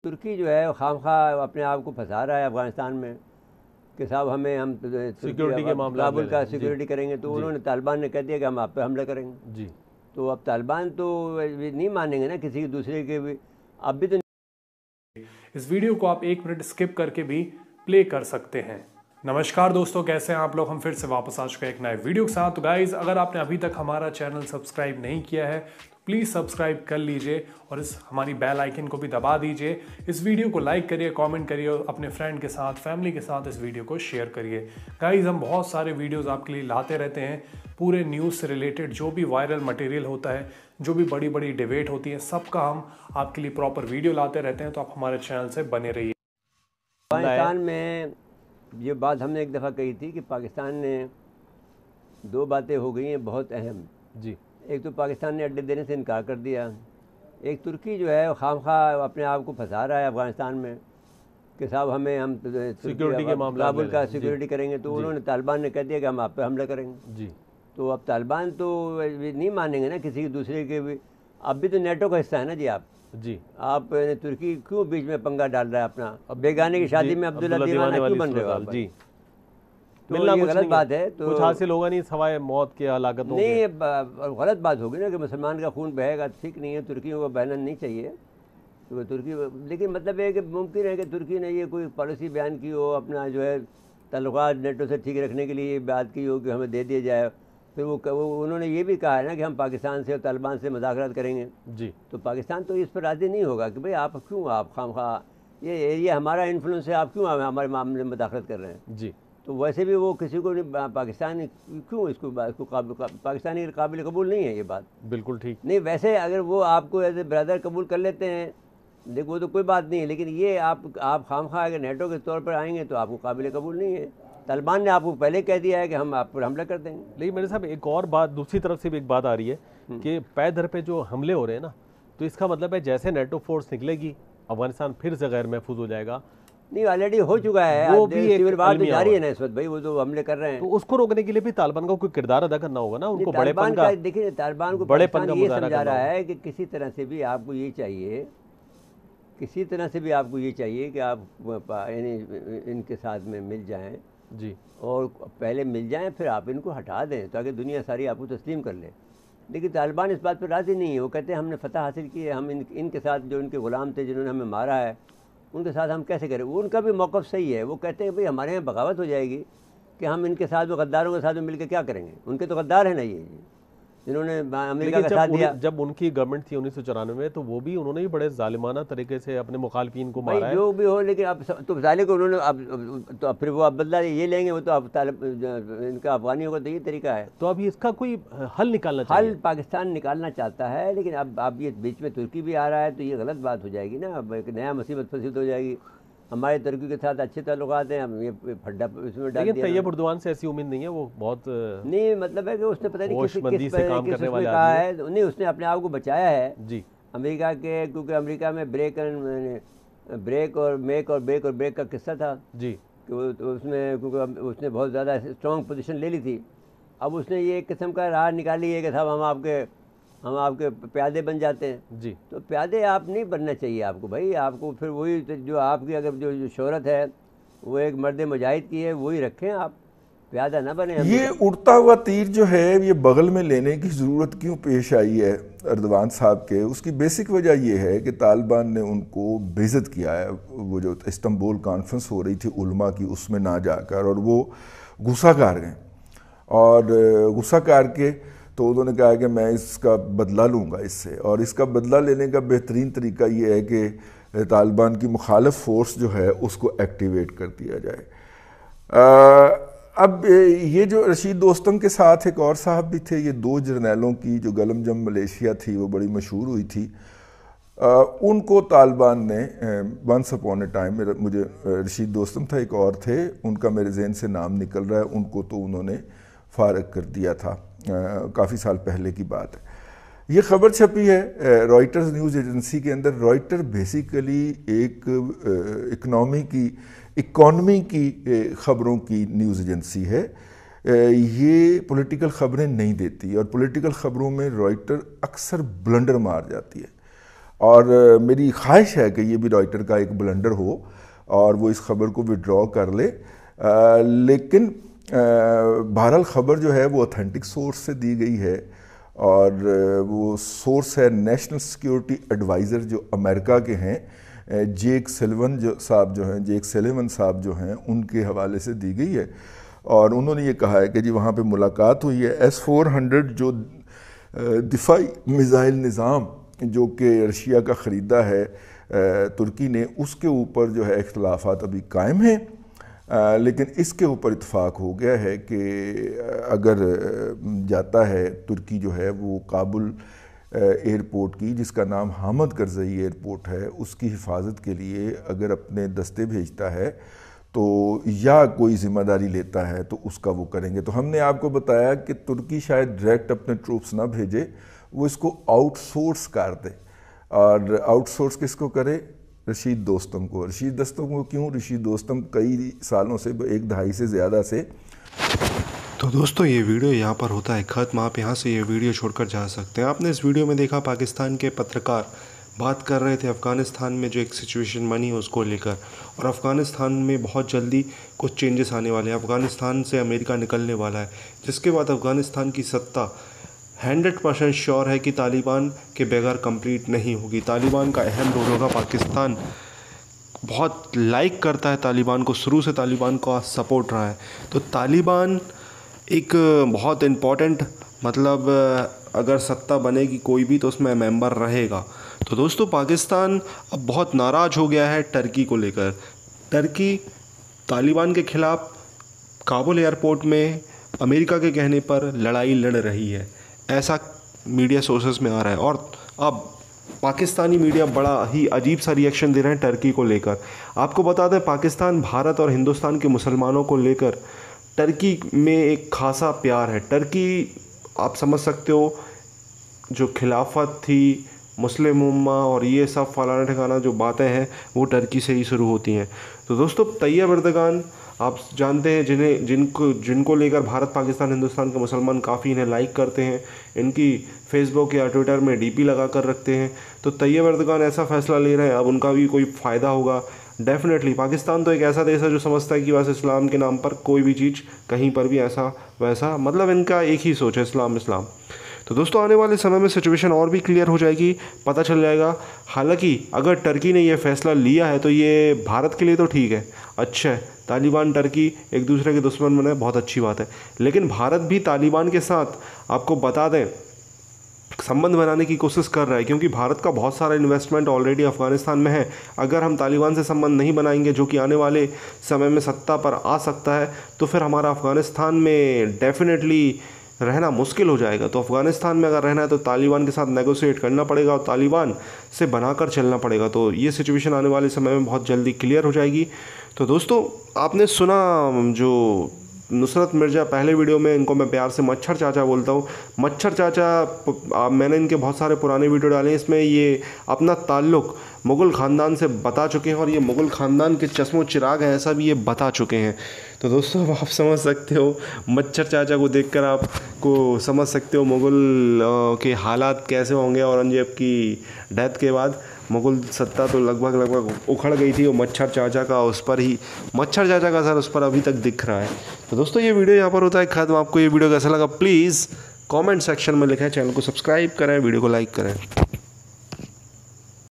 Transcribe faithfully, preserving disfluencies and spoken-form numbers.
तुर्की जो है खामखा अपने आप को फंसा रहा है अफ़गानिस्तान में कि साहब हमें हम सिक्योरिटी के मामला काबुल का सिक्योरिटी करेंगे, तो उन्होंने तालिबान ने कह दिया कि हम आप पे हमला करेंगे जी। तो अब तालिबान तो नहीं मानेंगे ना किसी दूसरे के भी। अब भी तो इस वीडियो को आप एक मिनट स्किप करके भी प्ले कर सकते हैं। नमस्कार दोस्तों, कैसे हैं आप लोग। हम फिर से वापस आ चुके हैं एक नए वीडियो के साथ। तो गाइज, अगर आपने अभी तक हमारा चैनल सब्सक्राइब नहीं किया है तो प्लीज़ सब्सक्राइब कर लीजिए और इस हमारी बेल आइकन को भी दबा दीजिए। इस वीडियो को लाइक करिए, कमेंट करिए और अपने फ्रेंड के साथ, फैमिली के साथ इस वीडियो को शेयर करिए। गाइज, हम बहुत सारे वीडियोज़ आपके लिए लाते रहते हैं, पूरे न्यूज़ से रिलेटेड जो भी वायरल मटेरियल होता है, जो भी बड़ी बड़ी डिबेट होती है, सबका हम आपके लिए प्रॉपर वीडियो लाते रहते हैं। तो आप हमारे चैनल से बने रहिए। पाकिस्तान में ये बात हमने एक दफ़ा कही थी कि पाकिस्तान ने दो बातें हो गई हैं बहुत अहम जी। एक तो पाकिस्तान ने अड्डे देने से इनकार कर दिया, एक तुर्की जो है खामखा अपने आप को फंसा रहा है अफ़गानिस्तान में कि साहब हमें हम सिक्योरिटी के मामला काबुल का सिक्योरिटी करेंगे, तो उन्होंने तालिबान ने कह दिया कि हम आप पे हमला करेंगे जी। तो अब तालिबान तो नहीं मानेंगे ना किसी दूसरे के भी। अब भी तो नेटो का हिस्सा है ना जी आप जी। आप तुर्की क्यों बीच में पंगा डाल रहा है अपना। अब बेगाने की शादी में अब्दुल्ला दीवाना क्यों बन रहे हो आप जी। तो मिलना ये कुछ गलत बात है, तो कुछ हासिल होगा नहीं सवाए मौत के हलाकत नहीं, ये गलत बात होगी ना कि मुसलमान का खून बहेगा, ठीक नहीं है। तुर्कियों को बहना नहीं चाहिए तो तुर्की, लेकिन मतलब है कि मुमकिन है कि तुर्की ने ये कोई पॉलिसी बयान की हो, अपना जो है तल्लुकात नेटो से ठीक रखने के लिए ये बात की हो कि हमें दे दिया जाए। फिर वो, वो उन्होंने ये भी कहा है ना कि हम पाकिस्तान से और तालिबान से मुज़ाकरात करेंगे जी। तो पाकिस्तान तो इस पर राज़ी नहीं होगा कि भाई आप क्यों आप खामखा ये एरिया हमारा इन्फ्लुएंस है, आप क्यों हमारे मामले में मुदाखलत कर रहे हैं जी। तो वैसे भी वो किसी को नहीं, पाकिस्तान क्यों इसको इसको पाकिस्तानी के काबिल कबूल नहीं है ये बात। बिल्कुल ठीक नहीं, वैसे अगर वो आपको एज ए ब्रदर कबूल कर लेते हैं देखो वो तो कोई बात नहीं है, लेकिन ये आप आप खामखा अगर नेटो के तौर पर आएंगे तो आपको काबिल कबूल नहीं है। तालिबान ने आपको पहले कह दिया है कि हम आप पर हमला कर देंगे। लेकिन मेरे साहब एक और बात, दूसरी तरफ से भी एक बात आ रही है कि पै दर पे जो हमले हो रहे हैं ना, तो इसका मतलब है जैसे नेटो फोर्स निकलेगी अफगानिस्तान फिर से गैर महफूज हो जाएगा। नहीं, ऑलरेडी हो चुका है, वो भी एक बात तो जारी है ना इस वक्त भाई, वो तो हमले कर रहे हैं। तो उसको रोकने के लिए भी तालिबान का कोई किरदार अदा करना होगा ना, उनको बड़ेपन का। देखिए तालिबान को बड़ेपन का ये समझा रहा है कि किसी तरह से भी आपको ये चाहिए, किसी तरह से भी आपको ये चाहिए कि आप इनके साथ में मिल जाएं जी, और पहले मिल जाएं फिर आप इनको हटा दें ताकि दुनिया सारी आपको तस्लीम कर ले। लेकिन तालिबान इस बात पर राज़ी नहीं है। वो कहते हैं हमने फतह हासिल की है, हम इन इनके साथ जो इनके ग़ुलाम थे जिन्होंने हमें मारा है उनके साथ हम कैसे करें। वो उनका भी मौक़िफ़ सही है। वो कहते हैं भाई हमारे यहाँ बगावत हो जाएगी कि हम इनके साथ में गद्दारों के साथ में मिलकर क्या करेंगे। उनके तो गद्दार है ना ये जिन्होंने अमेरिका का साथ दिया। जब उनकी गवर्नमेंट थी उन्नीस सौ चौरानवे में तो वो भी उन्होंने भी बड़े जालिमाना तरीके से अपने मुखालफिन को मारा है। जो भी हो, लेकिन अब तो जालिम को उन्होंने अब तो फिर वो अब बदला ये लेंगे, वो तो अब इनका अफगानियों का तो ये तरीका है। तो अभी इसका कोई हल निकालना चाहिए। हल पाकिस्तान निकालना चाहता है, लेकिन अब अब ये बीच में तुर्की भी आ रहा है तो ये गलत बात हो जाएगी ना। अब एक नया मुसीबत फसीद हो जाएगी। हमारे तुर्की के साथ अच्छे ताल्लुकात हैं, हम ये फड्डा इसमें डाल दिया। तैयब उर्दवान से ऐसी उम्मीद नहीं है, वो बहुत नहीं, मतलब है कि उसने पता नहीं किस किस से काम करने वाला कहा है। नहीं, उसने अपने आप को बचाया है जी अमेरिका के, क्योंकि अमेरिका में ब्रेक एंड ब्रेक और मेक और ब्रेक और ब्रेक का किस्सा था जी कि वो तो उसमें क्योंकि उसने बहुत ज़्यादा स्ट्रॉन्ग पोजीशन ले ली थी। अब उसने ये एक किस्म का राह निकाली है कि साहब हम आपके हम आपके प्यादे बन जाते हैं जी। तो प्यादे आप नहीं बनना चाहिए आपको भाई। आपको फिर वही जो आपकी अगर जो, जो शोहरत है वो एक मर्द मुजाहिद की है वही रखें, आप प्यादा ना बने। ये उड़ता हुआ तीर जो है ये बगल में लेने की ज़रूरत क्यों पेश आई है अर्दवान साहब के, उसकी बेसिक वजह ये है कि तालिबान ने उनको बेइज्जत किया है। वो जो इस्तांबुल कॉन्फ्रेंस हो रही थी उलमा की उसमें ना जाकर, और वो गुस्सा कर गए और गुस्सा करके तो उन्होंने कहा कि मैं इसका बदला लूँगा इससे, और इसका बदला लेने का बेहतरीन तरीका ये है कि तालिबान की मुखालिफ फोर्स जो है उसको एक्टिवेट कर दिया जाए। आ, अब ये जो रशीद दोस्तम के साथ एक और साहब भी थे, ये दो जर्नैलों की जो गलम जम मलेशिया थी वो बड़ी मशहूर हुई थी। आ, उनको तालिबान ने वंस अपॉन ए टाइम, मेरा मुझे रशीद दोस्तम था, एक और थे उनका मेरे जहन से नाम निकल रहा है, उनको तो उन्होंने फारग कर दिया था, काफ़ी साल पहले की बात है। ये खबर छपी है रॉयटर्स न्यूज़ एजेंसी के अंदर। रॉयटर बेसिकली एक इकनॉमी की इकॉनमी की ख़बरों की न्यूज़ एजेंसी है। ये पॉलिटिकल ख़बरें नहीं देती और पॉलिटिकल ख़बरों में रॉयटर अक्सर ब्लंडर मार जाती है। और आ, मेरी ख्वाहिश है कि ये भी रॉयटर का एक ब्लंडर हो और वो इस खबर को विड्रॉ कर ले, आ, लेकिन बहरहाल खबर जो है वो ऑथेंटिक सोर्स से दी गई है और वो सोर्स है नेशनल सिक्योरिटी एडवाइज़र जो अमेरिका के हैं, जेक सलिवन जो साहब जो हैं जेक सलिवन साहब जो हैं उनके हवाले से दी गई है। और उन्होंने ये कहा है कि जी वहाँ पे मुलाकात हुई है। एस फोर हंड्रेड जो दिफाई मिज़ाइल निज़ाम जो कि रशिया का ख़रीदा है तुर्की ने, उसके ऊपर जो है इख्तलाफात अभी कायम हैं, लेकिन इसके ऊपर इत्फाक हो गया है कि अगर जाता है तुर्की जो है वो काबुल एयरपोर्ट की, जिसका नाम हामिद करज़ई एयरपोर्ट है, उसकी हिफाजत के लिए अगर अपने दस्ते भेजता है तो या कोई ज़िम्मेदारी लेता है तो उसका वो करेंगे। तो हमने आपको बताया कि तुर्की शायद डायरेक्ट अपने ट्रूप्स ना भेजे, वो इसको आउटसोर्स कर दे। और आउटसोर्स किसको करे? रशीद दोस्तम को। रशीद दोस्तम को क्यों? रशीद दोस्तम कई सालों से, एक दहाई से ज़्यादा से। तो दोस्तों ये वीडियो यहाँ पर होता है ख़त्म। आप यहाँ से ये वीडियो छोड़कर जा सकते हैं। आपने इस वीडियो में देखा पाकिस्तान के पत्रकार बात कर रहे थे अफ़गानिस्तान में जो एक सिचुएशन बनी है उसको लेकर, और अफ़गानिस्तान में बहुत जल्दी कुछ चेंजेस आने वाले हैं। अफ़गानिस्तान से अमेरिका निकलने वाला है, जिसके बाद अफ़गानिस्तान की सत्ता हंड्रेड परसेंट श्योर है कि तालिबान के बगैर कंप्लीट नहीं होगी। तालिबान का अहम रोल होगा। पाकिस्तान बहुत लाइक करता है तालिबान को, शुरू से तालिबान का सपोर्ट रहा है। तो तालिबान एक बहुत इम्पॉर्टेंट, मतलब अगर सत्ता बनेगी कोई भी तो उसमें मेंबर रहेगा। तो दोस्तों पाकिस्तान अब बहुत नाराज़ हो गया है टर्की को लेकर। टर्की तालिबान के ख़िलाफ़ काबुल एयरपोर्ट में अमेरिका के कहने पर लड़ाई लड़ रही है, ऐसा मीडिया सोर्सेस में आ रहा है। और अब पाकिस्तानी मीडिया बड़ा ही अजीब सा रिएक्शन दे रहे हैं टर्की को लेकर। आपको बता दें पाकिस्तान भारत और हिंदुस्तान के मुसलमानों को लेकर टर्की में एक खासा प्यार है। टर्की आप समझ सकते हो जो खिलाफत थी, मुस्लिम उम्मा और ये सब फलाना ठिकाना जो बातें हैं वो टर्की से ही शुरू होती हैं। तो दोस्तों तैयब एर्दोगान आप जानते हैं जिन्हें जिनको जिनको लेकर भारत पाकिस्तान हिंदुस्तान के मुसलमान काफ़ी इन्हें लाइक करते हैं, इनकी फेसबुक या ट्विटर में डीपी लगा कर रखते हैं। तो तैयब एर्दोगान ऐसा फ़ैसला ले रहे हैं, अब उनका भी कोई फ़ायदा होगा डेफिनेटली। पाकिस्तान तो एक ऐसा देश है जो समझता है कि बस इस्लाम के नाम पर कोई भी चीज़ कहीं पर भी ऐसा वैसा, मतलब इनका एक ही सोच है, इस्लाम इस्लाम। तो दोस्तों आने वाले समय में सिचुएशन और भी क्लियर हो जाएगी, पता चल जाएगा। हालांकि अगर टर्की ने यह फ़ैसला लिया है तो ये भारत के लिए तो ठीक है, अच्छा है। तालिबान टर्की एक दूसरे के दुश्मन बने, बहुत अच्छी बात है। लेकिन भारत भी तालिबान के साथ आपको बता दें संबंध बनाने की कोशिश कर रहा है, क्योंकि भारत का बहुत सारा इन्वेस्टमेंट ऑलरेडी अफ़गानिस्तान में है। अगर हम तालिबान से संबंध नहीं बनाएंगे, जो कि आने वाले समय में सत्ता पर आ सकता है, तो फिर हमारा अफ़गानिस्तान में डेफिनेटली रहना मुश्किल हो जाएगा। तो अफ़गानिस्तान में अगर रहना है तो तालिबान के साथ नेगोशिएट करना पड़ेगा और तालिबान से बनाकर चलना पड़ेगा। तो ये सिचुएशन आने वाले समय में बहुत जल्दी क्लियर हो जाएगी। तो दोस्तों आपने सुना जो नुसरत मिर्ज़ा, पहले वीडियो में इनको मैं प्यार से मच्छर चाचा बोलता हूँ। मच्छर चाचा, मैंने इनके बहुत सारे पुराने वीडियो डाले हैं, इसमें ये अपना ताल्लुक़ मुग़ल ख़ानदान से बता चुके हैं और ये मुग़ल ख़ानदान के चश्मो चिराग हैं, ऐसा भी ये बता चुके हैं। तो दोस्तों अब आप समझ सकते हो, मच्छर चाचा को देखकर आपको समझ सकते हो मुग़ल के हालात कैसे होंगे। औरंगज़ेब की डेथ के बाद मुग़ल सत्ता तो लगभग लगभग उखड़ गई थी, और मच्छर चाचा का उस पर ही मच्छर चाचा का असर उस पर अभी तक दिख रहा है। तो दोस्तों ये वीडियो यहाँ पर होता है ख़त्म। आपको ये वीडियो कैसा लगा प्लीज़ कमेंट सेक्शन में लिखें, चैनल को सब्सक्राइब करें, वीडियो को लाइक करें।